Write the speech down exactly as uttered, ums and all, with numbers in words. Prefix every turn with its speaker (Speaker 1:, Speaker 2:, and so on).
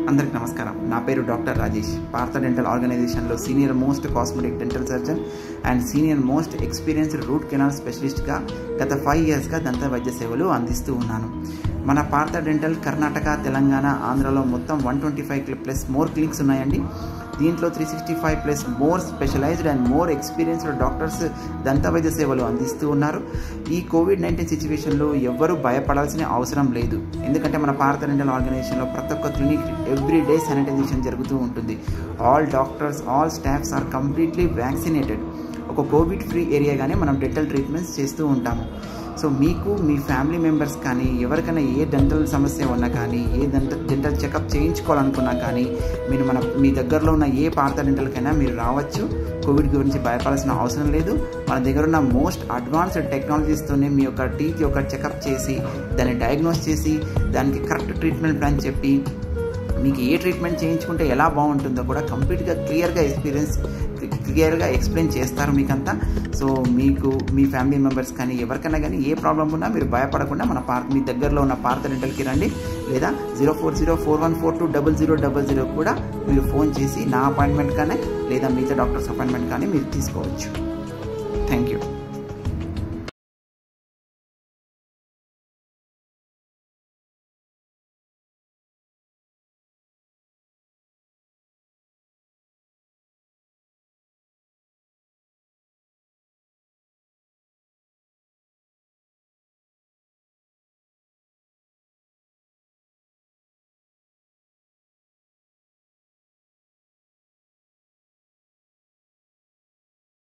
Speaker 1: అందరికీ నమస్కారం. నా పేరు డాక్టర్ రాజేష్. పార్థ డెంటల్ ఆర్గనైజేషన్లో senior most cosmetic dental surgeon and senior most experienced root canal స్పెషలిస్ట్గా గత ఫైవ్ ఇయర్స్గా దంత వైద్య సేవలు అందిస్తూ ఉన్నాను. మన పార్థ డెంటల్ కర్ణాటక, తెలంగాణ, ఆంధ్రలో మొత్తం one twenty five plus more clinics ఉన్నాయండి. దీంట్లో three sixty five plus more specialised and more experienced doctors దంత వైద్య సేవలు అందిస్తూ ఉన్నారు. ఈ కోవిడ్ నైన్టీన్ సిచ్యువేషన్లో ఎవ్వరూ భయపడాల్సిన అవసరం లేదు. ఎందుకంటే మన పార్థ డెంటల్ ఆర్గనైజేషన్లో ప్రతి ఒక్క క్లినిక్ ఎవ్రీ డే శానిటైజేషన్ జరుగుతూ ఉంటుంది. All doctors, all staffs are completely vaccinated. ఒక కోవిడ్ ఫ్రీ ఏరియాగానే మనం డెంటల్ ట్రీట్మెంట్స్ చేస్తూ ఉంటాము. సో మీకు మీ ఫ్యామిలీ మెంబర్స్ కానీ ఎవరికైనా ఏ డెంటల్ సమస్య ఉన్నా కానీ, ఏ డెంటల్ డెంటల్ చెకప్ చేయించుకోవాలనుకున్నా కానీ మీరు మన మీ దగ్గరలో ఉన్న ఏ పార్థ డెంటల్కైనా మీరు రావచ్చు. కోవిడ్ గురించి భయపడాల్సిన అవసరం లేదు. మన దగ్గర ఉన్న మోస్ట్ అడ్వాన్స్డ్ టెక్నాలజీస్తోనే మీ యొక్క టీత్ యొక్క చెకప్ చేసి దాన్ని డయాగ్నోస్ చేసి దానికి కరెక్ట్ ట్రీట్మెంట్ ప్లాన్ చెప్పి మీకు ఏ ట్రీట్మెంట్ చేయించుకుంటే ఎలా బాగుంటుందో కూడా కంప్లీట్గా క్లియర్గా ఎక్స్పీరియన్స్ క్లియర్గా ఎక్స్ప్లెయిన్ చేస్తారు మీకంతా. సో మీకు మీ ఫ్యామిలీ మెంబర్స్ కానీ ఎవరికైనా కానీ ఏ ప్రాబ్లం ఉన్నా మీరు భయపడకుండా మన పార్క్ మీ దగ్గరలో ఉన్న పార్థ డెంటల్కి రండి. లేదా zero four zero four one four two double zero double zero కూడా మీరు ఫోన్ చేసి నా అపాయింట్మెంట్ కానీ లేదా మిగతా డాక్టర్స్ అపాయింట్మెంట్ కానీ మీరు తీసుకోవచ్చు. Thank you.